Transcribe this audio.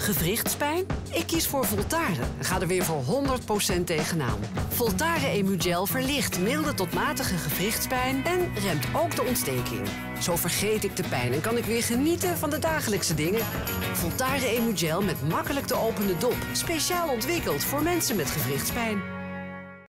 Gewrichtspijn? Ik kies voor Voltaren en ga er weer voor 100% tegenaan. Voltaren Emugel verlicht milde tot matige gewrichtspijn en remt ook de ontsteking. Zo vergeet ik de pijn en kan ik weer genieten van de dagelijkse dingen. Voltaren Emugel met makkelijk te openen dop. Speciaal ontwikkeld voor mensen met gewrichtspijn.